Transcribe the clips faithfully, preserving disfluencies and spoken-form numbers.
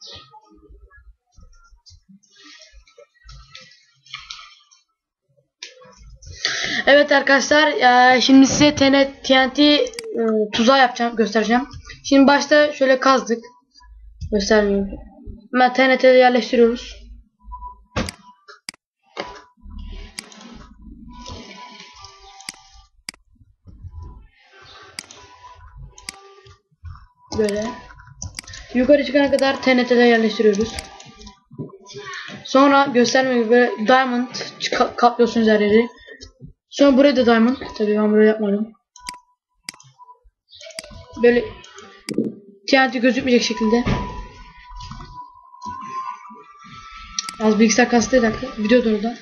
Evet arkadaşlar, e, şimdi size T N T e, tuzağı yapacağım, göstereceğim. Şimdi başta şöyle kazdık. Göstermiyorum. Hemen T N T'de yerleştiriyoruz. Böyle. Yukarı çıkana kadar T N T'de yerleştiriyoruz. Sonra göstermek gibi böyle diamond kaplıyorsunuz her yeri. Sonra buraya da diamond. Tabii ben buraya yapmadım. Böyle T N T gözükmeyecek şekilde. Az bilgisayar kastı dakika. Video da orada.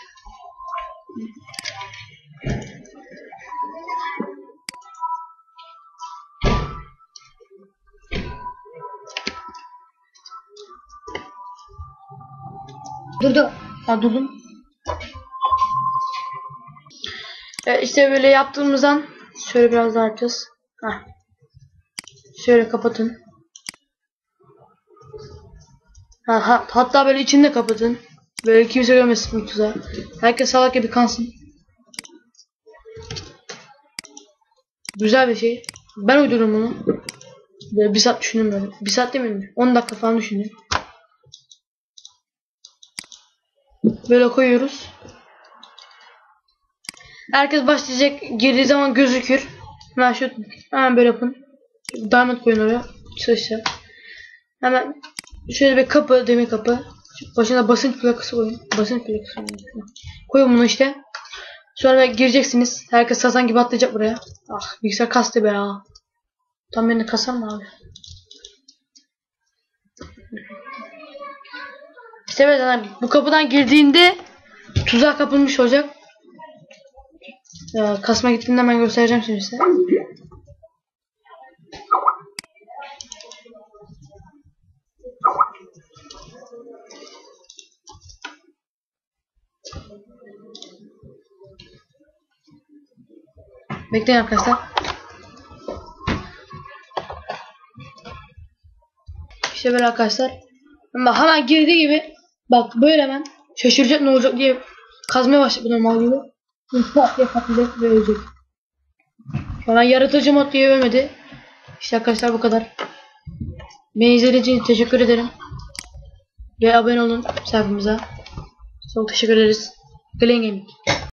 Durdu. Ha durdum. Evet, işte böyle yaptığımızdan şöyle biraz daha yapacağız. Heh. Şöyle kapatın. Ha, ha, hatta böyle içini de kapatın. Böyle kimse görmesin bu tuzağı. Herkes salak gibi kansın. Güzel bir şey. Ben uydurdum bunu. Böyle bir saat düşündüm böyle. Bir saat değil mi? on dakika falan düşündüm. Böyle koyuyoruz. Herkes başlayacak. Girdiği zaman gözükür. Hemen şu hemen böyle yapın. Diamond koyun oraya. Çalışacak. Hemen şöyle bir kapı, demir kapı. Başına basınç plakası koyun. Basınç plakası koyun. Koyun bunu işte. Sonra gireceksiniz. Herkes sazan gibi atlayacak buraya. Ah bilgisayar kastı be ya. Tam beni kasar mı abi? İşte evet, yani bu kapıdan girdiğinde tuzağa kapılmış olacak. Ee, kasma gittiğinde ben göstereceğim şimdi size. Bekleyin arkadaşlar. İşte böyle arkadaşlar. Ama hemen girdiği gibi bak böyle hemen şaşıracak ne olacak diye kazmaya başladı normal gibi. Pat diye patlayacak ve ölecek. Şu an yaratıcı mod diye ölmedi. İşte arkadaşlar bu kadar. Beni izlediğiniz için teşekkür ederim. Ve abone olun sayfamıza. Çok teşekkür ederiz. Glen Gaming.